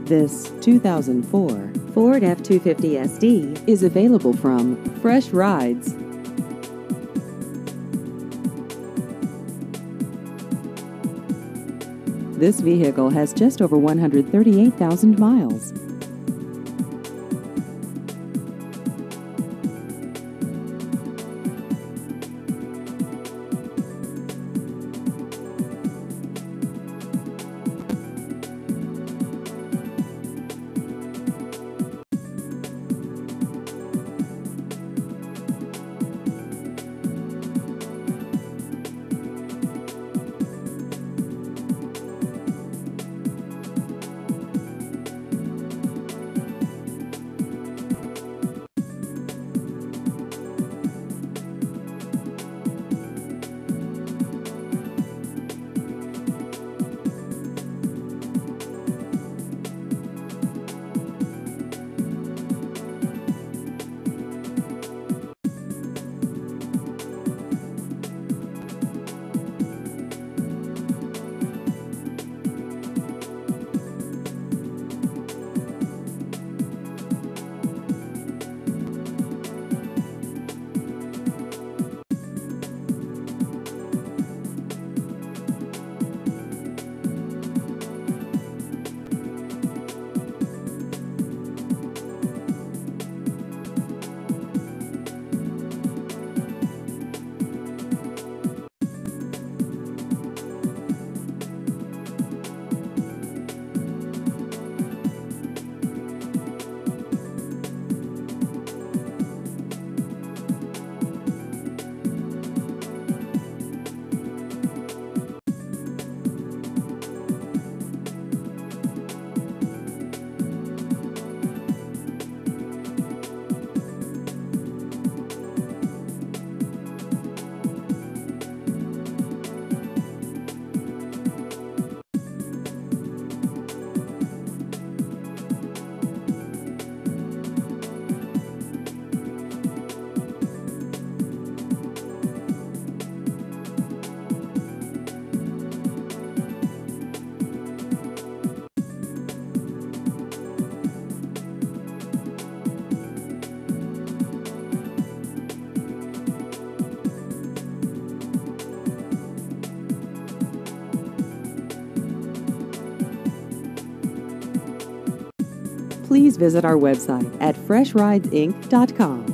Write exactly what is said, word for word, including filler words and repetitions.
This two thousand four Ford F two fifty S D is available from Fresh Rides. This vehicle has just over one hundred thirty-eight thousand miles. Please visit our website at fresh rides inc dot com.